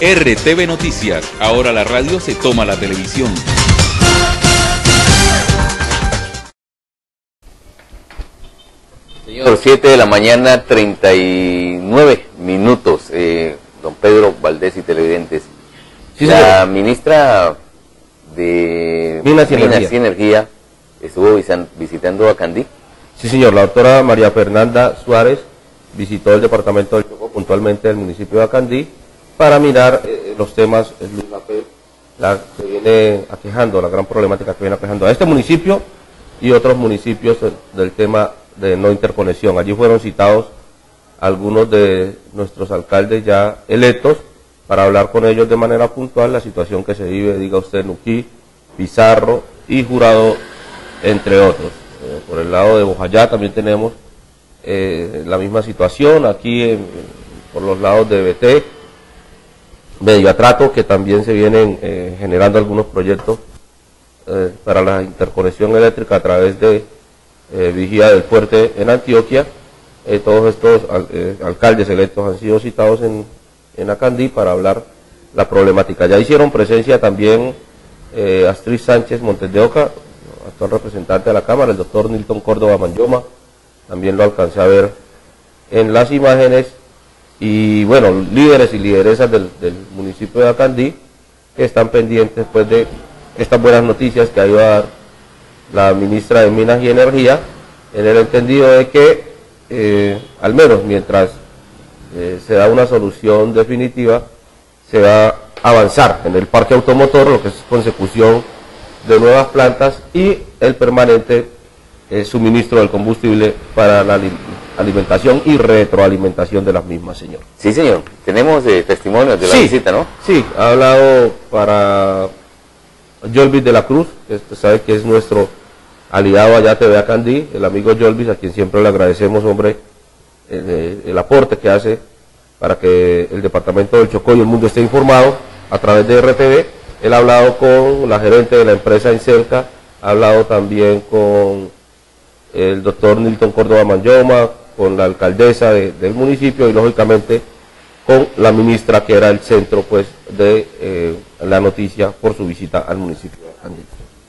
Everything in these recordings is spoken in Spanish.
RTV Noticias, ahora la radio se toma la televisión. Señor, 7 de la mañana, 39 minutos. Don Pedro Valdés y televidentes. Sí, la ministra de Minas y Energía estuvo visitando a Candí. Sí, señor. La doctora María Fernanda Suárez visitó el departamento del Chocó, puntualmente el municipio de Acandí, para mirar los temas que viene aquejando, la gran problemática que viene aquejando a este municipio y otros municipios del tema de no interconexión. Allí fueron citados algunos de nuestros alcaldes ya electos para hablar con ellos de manera puntual la situación que se vive, diga usted, Nuquí, Pizarro y Jurado, entre otros. Por el lado de Bojayá también tenemos la misma situación, aquí por los lados de BT, Medio Atrato, que también se vienen generando algunos proyectos para la interconexión eléctrica a través de Vigía del Fuerte en Antioquia. Todos estos alcaldes electos han sido citados en Acandí para hablar la problemática. Ya hicieron presencia también Astrid Sánchez Montes de Oca, actual representante de la Cámara, el doctor Nilton Córdoba Manyoma, también lo alcancé a ver en las imágenes, y bueno, líderes y lideresas del municipio de Acandí que están pendientes pues de estas buenas noticias que ha ido a dar la ministra de Minas y Energía, en el entendido de que al menos mientras se da una solución definitiva, se va a avanzar en el parque automotor, lo que es consecución de nuevas plantas y el permanente suministro del combustible para la alimentación y retroalimentación de las mismas, señor. Sí, señor. Tenemos testimonios de la visita, ¿no? Sí, ha hablado para Yolvis de la Cruz, que usted sabe que es nuestro aliado allá TV Acandí, el amigo Yolvis, a quien siempre le agradecemos, hombre, el aporte que hace para que el departamento del Chocó y el mundo esté informado a través de RTV. Él ha hablado con la gerente de la empresa Encelca, ha hablado también con el doctor Nilton Córdoba Manyoma, con la alcaldesa del municipio y lógicamente con la ministra, que era el centro pues de la noticia por su visita al municipio de Acandí.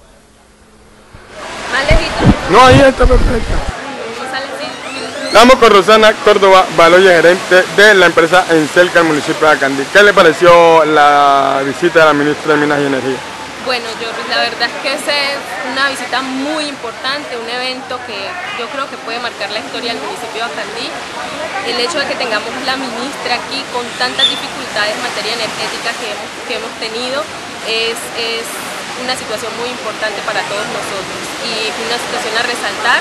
No, ahí está perfecta. Estamos con Rosana Córdoba Baloya, gerente de la empresa Encelca, el municipio de Acandí. ¿Qué le pareció la visita de la ministra de Minas y Energía? Bueno, la verdad es que es una visita muy importante, un evento que yo creo que puede marcar la historia del municipio de Acandí. El hecho de que tengamos la ministra aquí con tantas dificultades en materia energética que hemos tenido es una situación muy importante para todos nosotros y una situación a resaltar.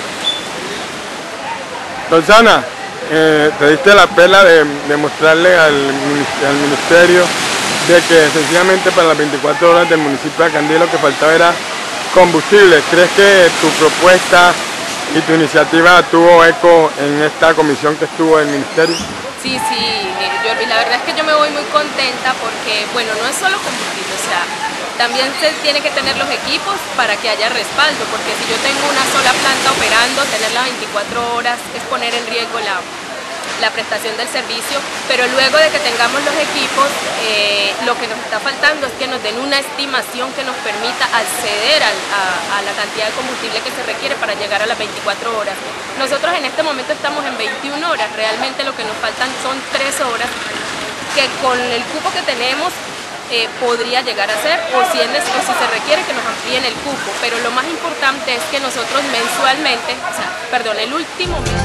Rosana, te diste la pela de mostrarle al ministerio de que sencillamente para las 24 horas del municipio de Acandí lo que faltaba era combustible. ¿Crees que tu propuesta y tu iniciativa tuvo eco en esta comisión que estuvo en el ministerio? Sí, Jordi, la verdad es que yo me voy muy contenta porque, bueno, no es solo combustible, o sea, también se tiene que tener los equipos para que haya respaldo, porque si yo tengo una sola planta operando, tenerla 24 horas es poner en riesgo la prestación del servicio, pero luego de que tengamos los equipos, lo que nos está faltando es que nos den una estimación que nos permita acceder a la cantidad de combustible que se requiere para llegar a las 24 horas. Nosotros en este momento estamos en 21 horas, realmente lo que nos faltan son 3 horas, que con el cupo que tenemos podría llegar a ser, o si se requiere que nos amplíen el cupo, pero lo más importante es que nosotros mensualmente, el último mes,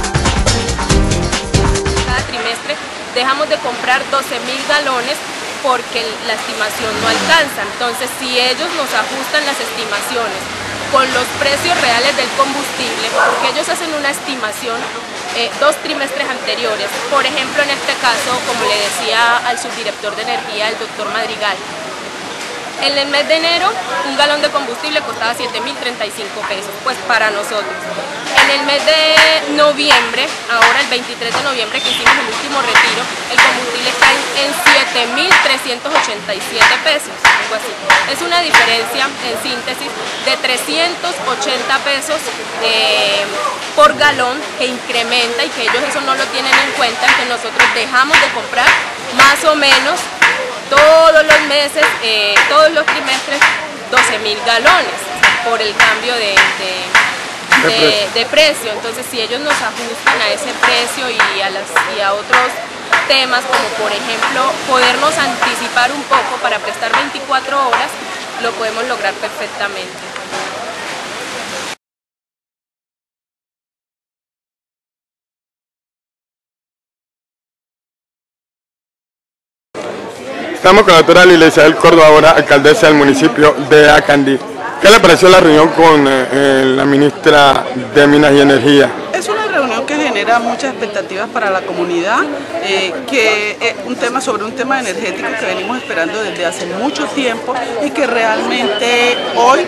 cada trimestre, dejamos de comprar 12.000 galones porque la estimación no alcanza. Entonces, si ellos nos ajustan las estimaciones con los precios reales del combustible, porque ellos hacen una estimación 2 trimestres anteriores. Por ejemplo, en este caso, como le decía al subdirector de energía, el doctor Madrigal, en el mes de enero un galón de combustible costaba 7.035 pesos, pues para nosotros. En el mes de noviembre, ahora el 23 de noviembre que hicimos el último retiro, el combustible está en 7.387 pesos, algo así. Es una diferencia, en síntesis, de 380 pesos por galón, que incrementa, y que ellos eso no lo tienen en cuenta, que nosotros dejamos de comprar más o menos todos los meses, todos los trimestres, 12.000 galones, o sea, por el cambio de precio. Entonces, si ellos nos ajustan a ese precio y a otros temas, como por ejemplo podernos anticipar un poco para prestar 24 horas, lo podemos lograr perfectamente. Estamos con la doctora Lilia Isabel Córdoba, ahora alcaldesa del municipio de Acandí. ¿Qué le pareció la reunión con la ministra de Minas y Energía? Es una reunión que genera muchas expectativas para la comunidad, que es sobre un tema energético que venimos esperando desde hace mucho tiempo y que realmente hoy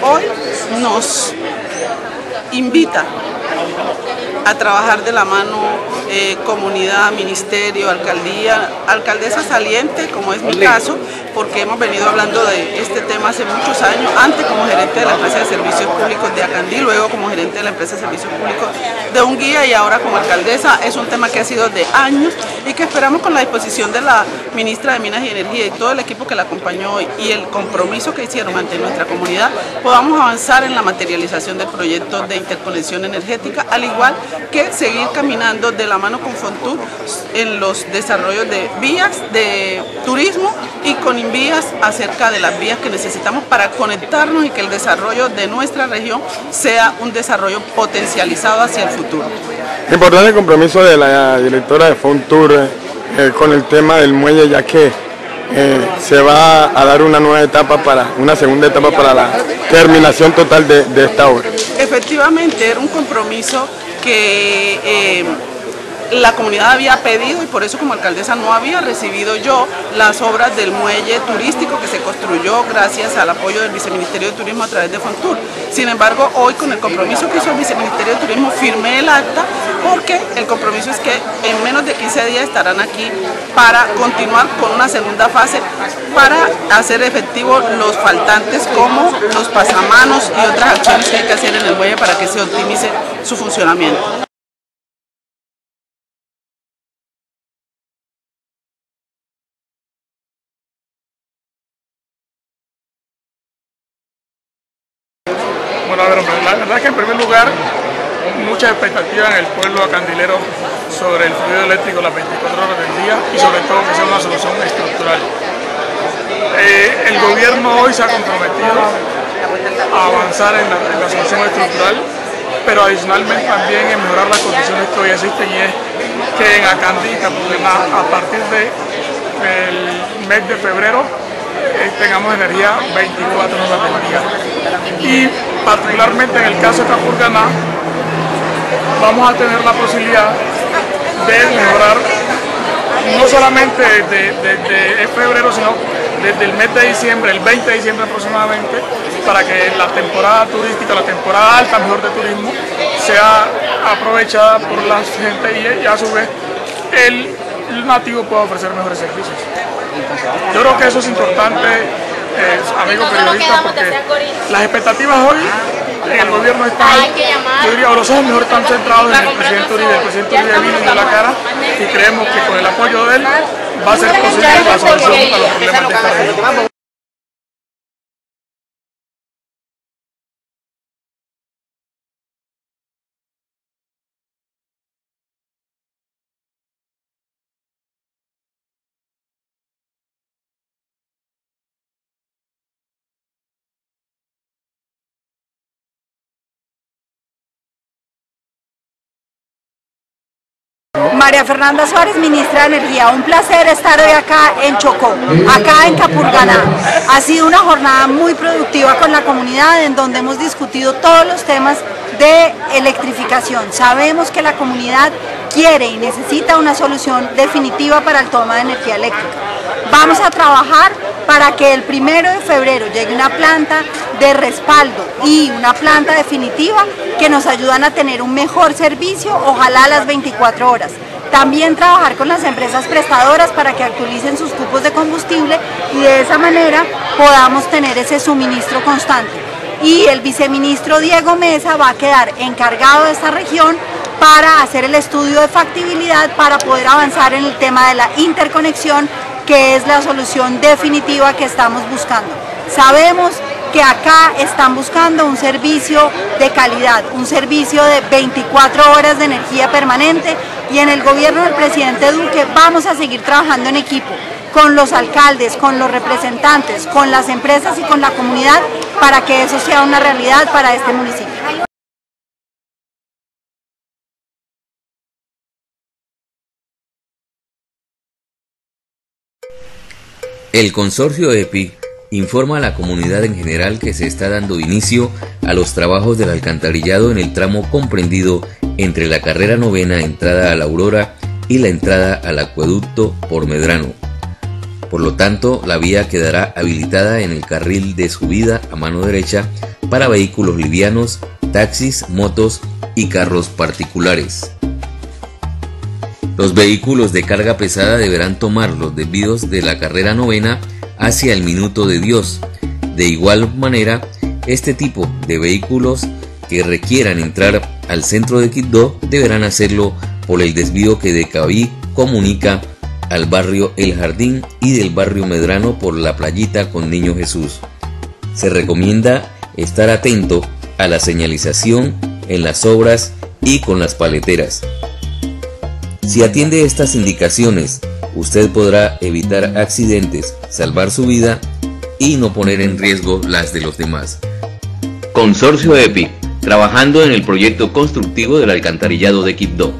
nos invita a trabajar de la mano comunidad, ministerio, alcaldía, alcaldesa saliente, como es mi caso, porque hemos venido hablando de este tema hace muchos años, antes como gerente de la empresa de servicios públicos de Acandí, luego como gerente de la empresa de servicios públicos de Unguía y ahora como alcaldesa. Es un tema que ha sido de años y que esperamos, con la disposición de la ministra de Minas y Energía y todo el equipo que la acompañó y el compromiso que hicieron ante nuestra comunidad, podamos avanzar en la materialización del proyecto de interconexión energética, al igual que seguir caminando de la mano con Fontur en los desarrollos de vías de turismo y con Invías acerca de las vías que necesitamos para conectarnos y que el desarrollo de nuestra región sea un desarrollo potencializado hacia el futuro. Importante el compromiso de la directora de Fontur con el tema del muelle, ya que se va a dar una segunda etapa para la terminación total de esta obra. Efectivamente, era un compromiso que la comunidad había pedido y por eso como alcaldesa no había recibido yo las obras del muelle turístico que se construyó gracias al apoyo del Viceministerio de Turismo a través de Fontur. Sin embargo, hoy con el compromiso que hizo el Viceministerio de Turismo firmé el acta, porque el compromiso es que en menos de 15 días estarán aquí para continuar con una segunda fase para hacer efectivos los faltantes como los pasamanos y otras acciones que hay que hacer en el muelle para que se optimice su funcionamiento. Bueno, a ver, la verdad es que en primer lugar, muchas expectativas en el pueblo acandilero sobre el fluido eléctrico las 24 horas del día y sobre todo que sea una solución estructural. El gobierno hoy se ha comprometido a avanzar en la solución estructural, pero adicionalmente también en mejorar las condiciones que hoy existen, y es que en Acandí, a partir del mes de febrero, tengamos energía 24 horas del día. Y particularmente en el caso de Capurganá, vamos a tener la posibilidad de mejorar no solamente desde febrero, sino desde el mes de diciembre, el 20 de diciembre aproximadamente, para que la temporada turística, la temporada alta mejor de turismo, sea aprovechada por la gente y a su vez el nativo pueda ofrecer mejores servicios. Yo creo que eso es importante, amigos periodistas, porque las expectativas hoy en el gobierno están, yo diría, los ojos mejor están centrados en el presidente Uribe. El presidente Uribe vino y dio la cara y creemos que con el apoyo de él va a ser posible la solución a los problemas de esta región. María Fernanda Suárez, ministra de Energía. Un placer estar hoy acá en Chocó, acá en Capurganá. Ha sido una jornada muy productiva con la comunidad, en donde hemos discutido todos los temas de electrificación. Sabemos que la comunidad quiere y necesita una solución definitiva para el toma de energía eléctrica. Vamos a trabajar para que el 1 de febrero llegue una planta de respaldo y una planta definitiva que nos ayudan a tener un mejor servicio, ojalá a las 24 horas. También trabajar con las empresas prestadoras para que actualicen sus cupos de combustible y de esa manera podamos tener ese suministro constante. Y el viceministro Diego Mesa va a quedar encargado de esta región para hacer el estudio de factibilidad para poder avanzar en el tema de la interconexión que es la solución definitiva que estamos buscando. Sabemos que acá están buscando un servicio de calidad, un servicio de 24 horas de energía permanente, y en el gobierno del presidente Duque vamos a seguir trabajando en equipo con los alcaldes, con los representantes, con las empresas y con la comunidad para que eso sea una realidad para este municipio. El consorcio EPI informa a la comunidad en general que se está dando inicio a los trabajos del alcantarillado en el tramo comprendido entre la carrera 9ª entrada a La Aurora y la entrada al acueducto por Medrano. Por lo tanto, la vía quedará habilitada en el carril de subida a mano derecha para vehículos livianos, taxis, motos y carros particulares. Los vehículos de carga pesada deberán tomar los desvíos de la carrera 9ª hacia el Minuto de Dios. De igual manera, este tipo de vehículos que requieran entrar al centro de Quibdó deberán hacerlo por el desvío que de Cabí comunica al barrio El Jardín y del barrio Medrano por la Playita con Niño Jesús. Se recomienda estar atento a la señalización en las obras y con las paleteras. Si atiende estas indicaciones, usted podrá evitar accidentes, salvar su vida y no poner en riesgo las de los demás. Consorcio EPI, trabajando en el proyecto constructivo del alcantarillado de Quibdó.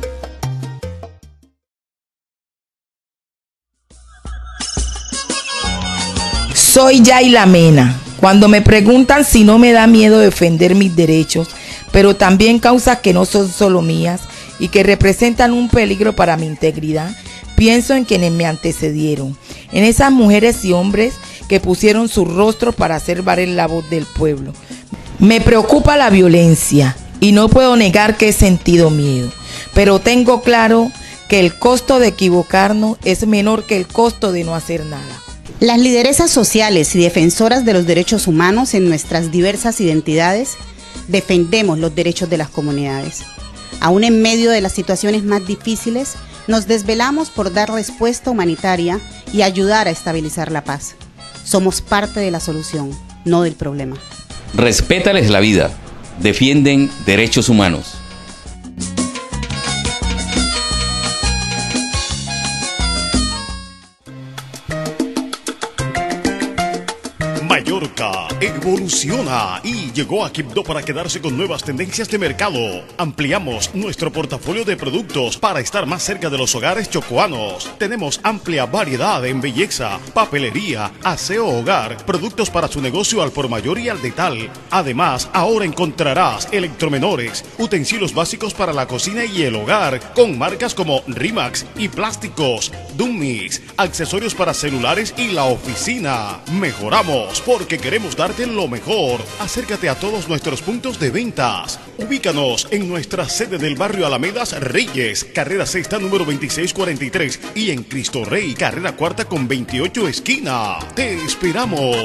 Soy Yayla Mena. Cuando me preguntan si no me da miedo defender mis derechos, pero también causas que no son solo mías y que representan un peligro para mi integridad, pienso en quienes me antecedieron, en esas mujeres y hombres que pusieron su rostro para hacer valer la voz del pueblo. Me preocupa la violencia y no puedo negar que he sentido miedo, pero tengo claro que el costo de equivocarnos es menor que el costo de no hacer nada. Las lideresas sociales y defensoras de los derechos humanos en nuestras diversas identidades defendemos los derechos de las comunidades. Aún en medio de las situaciones más difíciles, nos desvelamos por dar respuesta humanitaria y ayudar a estabilizar la paz. Somos parte de la solución, no del problema. Respétales la vida. Defienden derechos humanos. Mallorca evoluciona y llegó a Quibdó para quedarse con nuevas tendencias de mercado. Ampliamos nuestro portafolio de productos para estar más cerca de los hogares chocoanos. Tenemos amplia variedad en belleza, papelería, aseo hogar, productos para su negocio al por mayor y al detal. Además, ahora encontrarás electromenores, utensilios básicos para la cocina y el hogar, con marcas como Rimax y plásticos, Dummies, accesorios para celulares y la oficina. Mejoramos porque queremos darte lo mejor. Acércate a todos nuestros puntos de ventas. Ubícanos en nuestra sede del barrio Alamedas Reyes, carrera sexta número 2643, y en Cristo Rey, carrera cuarta con 28 esquina. Te esperamos.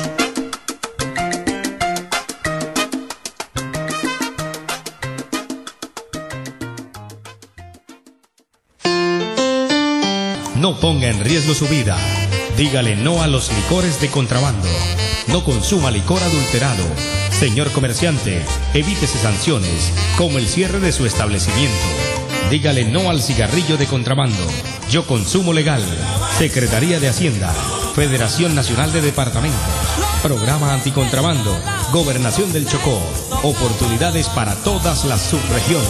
No ponga en riesgo su vida. Dígale no a los licores de contrabando. No consuma licor adulterado. Señor comerciante, evítese sanciones, como el cierre de su establecimiento. Dígale no al cigarrillo de contrabando. Yo consumo legal. Secretaría de Hacienda. Federación Nacional de Departamentos. Programa Anticontrabando. Gobernación del Chocó. Oportunidades para todas las subregiones.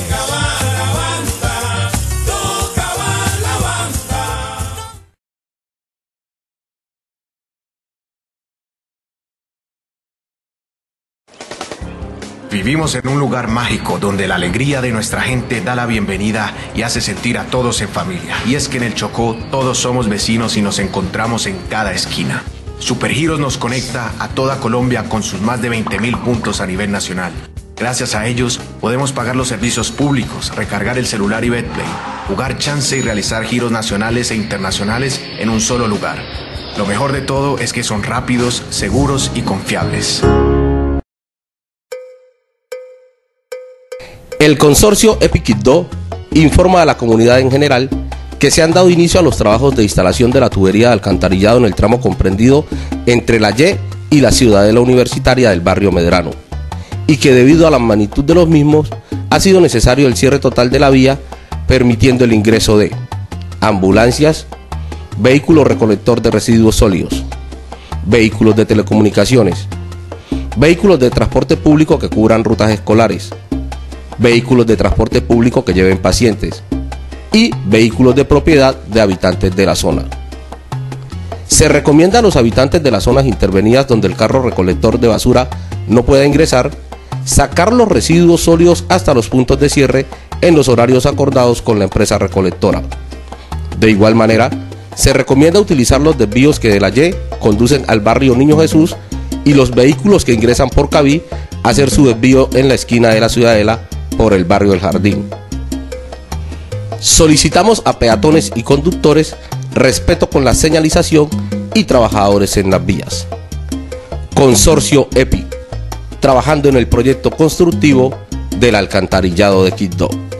Vivimos en un lugar mágico donde la alegría de nuestra gente da la bienvenida y hace sentir a todos en familia. Y es que en el Chocó todos somos vecinos y nos encontramos en cada esquina. Supergiros nos conecta a toda Colombia con sus más de 20.000 puntos a nivel nacional. Gracias a ellos podemos pagar los servicios públicos, recargar el celular y Betplay, jugar chance y realizar giros nacionales e internacionales en un solo lugar. Lo mejor de todo es que son rápidos, seguros y confiables. El consorcio EPI Quibdó informa a la comunidad en general que se han dado inicio a los trabajos de instalación de la tubería de alcantarillado en el tramo comprendido entre la Y y la Ciudadela Universitaria del barrio Medrano, y que debido a la magnitud de los mismos ha sido necesario el cierre total de la vía, permitiendo el ingreso de ambulancias, vehículos recolector de residuos sólidos, vehículos de telecomunicaciones, vehículos de transporte público que cubran rutas escolares, vehículos de transporte público que lleven pacientes y vehículos de propiedad de habitantes de la zona. Se recomienda a los habitantes de las zonas intervenidas donde el carro recolector de basura no pueda ingresar, sacar los residuos sólidos hasta los puntos de cierre en los horarios acordados con la empresa recolectora. De igual manera, se recomienda utilizar los desvíos que de la Y conducen al barrio Niño Jesús y los vehículos que ingresan por Cabí hacer su desvío en la esquina de la Ciudadela por el barrio El Jardín. Solicitamos a peatones y conductores respeto con la señalización y trabajadores en las vías. Consorcio EPI, trabajando en el proyecto constructivo del alcantarillado de Quibdó.